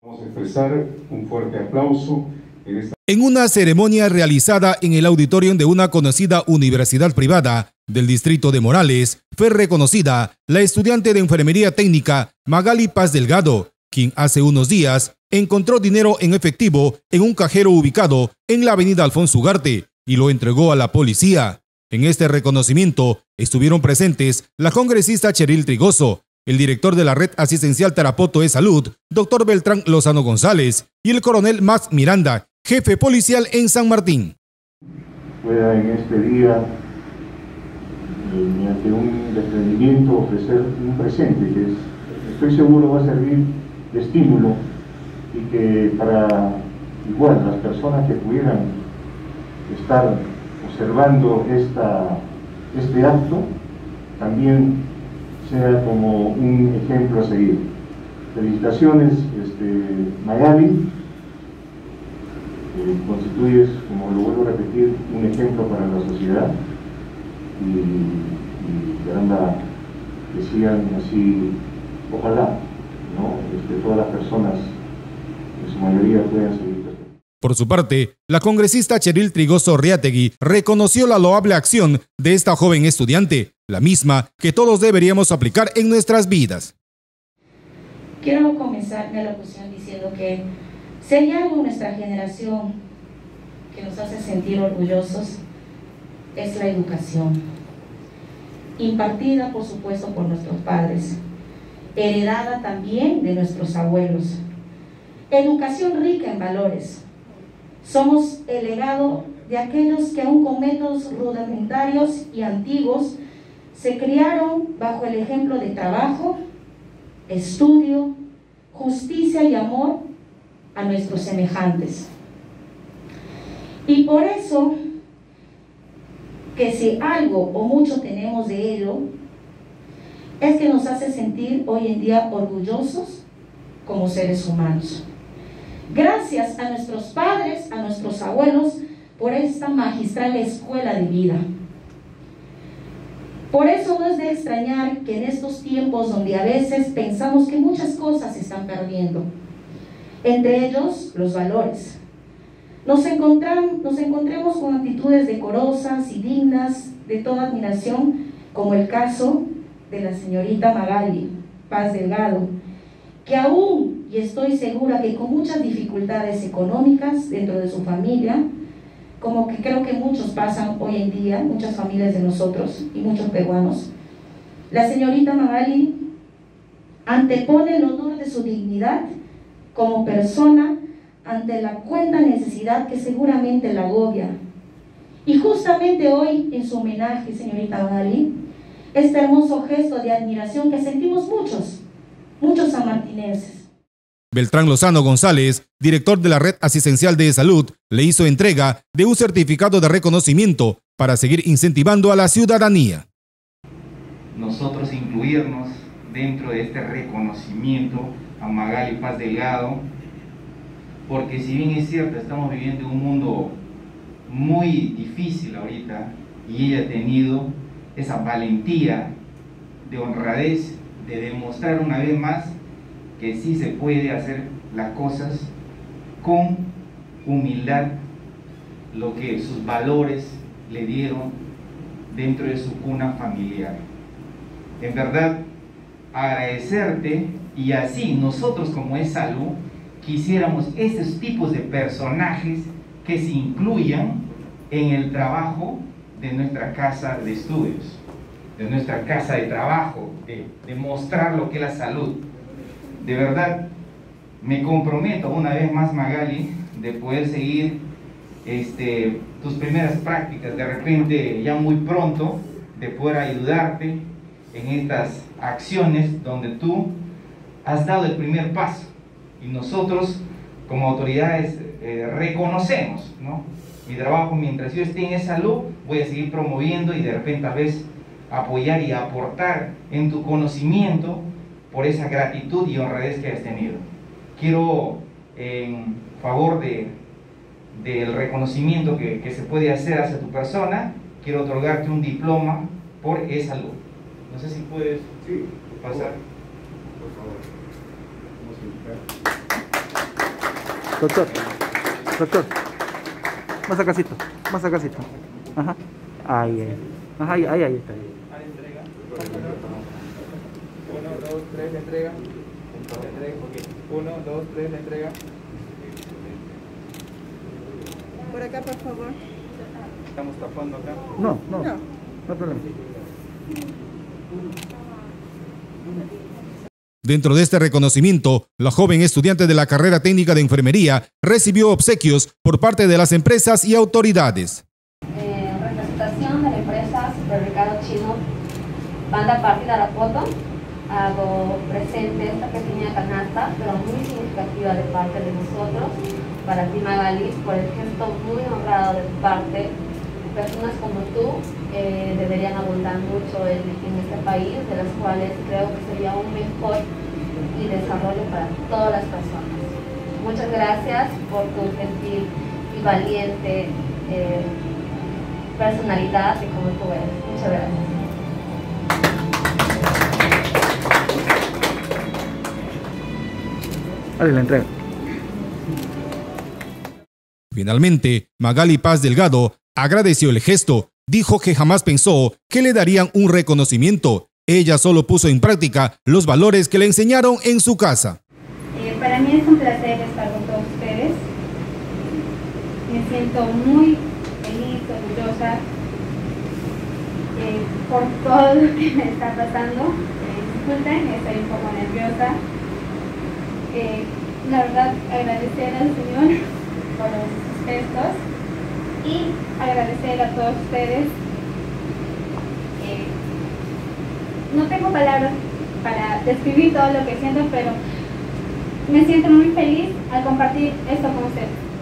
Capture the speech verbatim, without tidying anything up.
Vamos a expresar un fuerte aplauso en esta... En una ceremonia realizada en el auditorium de una conocida universidad privada del distrito de Morales, fue reconocida la estudiante de enfermería técnica Magali Paz Delgado, quien hace unos días encontró dinero en efectivo en un cajero ubicado en la avenida Alfonso Ugarte y lo entregó a la policía. En este reconocimiento estuvieron presentes la congresista Cheryl Trigoso, el director de la Red Asistencial Tarapoto de Salud, doctor Beltrán Lozano González, y el coronel Max Miranda, jefe policial en San Martín. Pueda en este día, eh, mediante un desprendimiento, ofrecer un presente que es, estoy seguro va a servir de estímulo y que para igual las personas que pudieran estar observando esta, este acto también sea como un ejemplo a seguir. Felicitaciones, este, Magali. Eh, constituyes, como lo vuelvo a repetir, un ejemplo para la sociedad y, y caramba, que sigan así, ojalá, ¿no? Este, todas las personas, en su mayoría, puedan seguir. Por su parte, la congresista Cheryl Trigoso Riategui reconoció la loable acción de esta joven estudiante, la misma que todos deberíamos aplicar en nuestras vidas. Quiero comenzar mi alocución diciendo que si hay algo en nuestra generación que nos hace sentir orgullosos, es la educación, impartida por supuesto por nuestros padres, heredada también de nuestros abuelos. Educación rica en valores. Somos el legado de aquellos que aún con métodos rudimentarios y antiguos se criaron bajo el ejemplo de trabajo, estudio, justicia y amor a nuestros semejantes. Y por eso, que si algo o mucho tenemos de ello, es que nos hace sentir hoy en día orgullosos como seres humanos. Gracias a nuestros padres, a nuestros abuelos, por esta magistral escuela de vida. Por eso no es de extrañar que en estos tiempos donde a veces pensamos que muchas cosas se están perdiendo, entre ellos los valores, nos, encontram, nos encontremos con actitudes decorosas y dignas de toda admiración, como el caso de la señorita Magali Paz Delgado, que aún, y estoy segura que con muchas dificultades económicas dentro de su familia, como que creo que muchos pasan hoy en día, muchas familias de nosotros y muchos peruanos, la señorita Magali antepone el honor de su dignidad como persona ante la cuenta necesidad que seguramente la agobia. Y justamente hoy, en su homenaje, señorita Magali, este hermoso gesto de admiración que sentimos muchos, muchos sanmartinenses. Beltrán Lozano González, director de la Red Asistencial de Salud, le hizo entrega de un certificado de reconocimiento para seguir incentivando a la ciudadanía. Nosotros incluirnos dentro de este reconocimiento a Magali Paz Delgado, porque si bien es cierto, estamos viviendo un mundo muy difícil ahorita, y ella ha tenido esa valentía de honradez, de demostrar una vez más que sí se puede hacer las cosas con humildad, lo que sus valores le dieron dentro de su cuna familiar. En verdad, agradecerte, y así nosotros como es salud quisiéramos esos tipos de personajes que se incluyan en el trabajo de nuestra casa de estudios, de nuestra casa de trabajo, de, de mostrar lo que es la salud. De verdad, me comprometo una vez más, Magali, de poder seguir este, tus primeras prácticas, de repente ya muy pronto, de poder ayudarte en estas acciones donde tú has dado el primer paso. Y nosotros, como autoridades, eh, reconocemos, ¿no? Mi trabajo, mientras yo esté en salud, voy a seguir promoviendo y de repente a veces apoyar y aportar en tu conocimiento por esa gratitud y honradez que has tenido. Quiero, en favor de, del reconocimiento que, que se puede hacer hacia tu persona, quiero otorgarte un diploma por e-salud. No sé si puedes sí, pasar. Por favor. Vamos a invitar. Doctor, doctor, más acasito, más acasito. Ajá, ahí, ahí, ajá, ahí, ahí, ahí está. Uno, dos, tres, le entrega. Le entrega, ok. Uno, dos, tres, le entrega. Por acá, por favor. Estamos tapando acá. No, no, no, no hay problema. Dentro de este reconocimiento, la joven estudiante de la carrera técnica de enfermería recibió obsequios por parte de las empresas y autoridades. Eh, en representación de la empresa Supermercado Chino Banda Partida La Foto, hago presente esta pequeña canasta, pero muy significativa de parte de nosotros, para ti Magali, por el gesto muy honrado de tu parte. Personas como tú eh, deberían abundar mucho en, en este país, de las cuales creo que sería un mejor y desarrollo para todas las personas. Muchas gracias por tu gentil y valiente eh, personalidad y como tú eres. Muchas gracias. Ahí la entrega. Finalmente, Magali Paz Delgado agradeció el gesto, dijo que jamás pensó que le darían un reconocimiento. Ella solo puso en práctica los valores que le enseñaron en su casa. Eh, para mí es un placer estar con todos ustedes. Me siento muy feliz, orgullosa eh, por todo lo que me está pasando. Eh, disculpen, estoy un poco nerviosa. Eh, la verdad, agradecer al Señor por los gestos y agradecer a todos ustedes. Eh, no tengo palabras para describir todo lo que siento, pero me siento muy feliz al compartir esto con ustedes.